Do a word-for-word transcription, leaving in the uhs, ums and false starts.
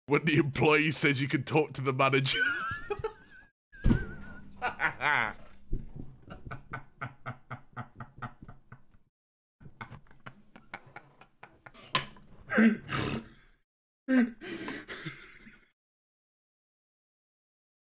when the employee says you can talk to the manager.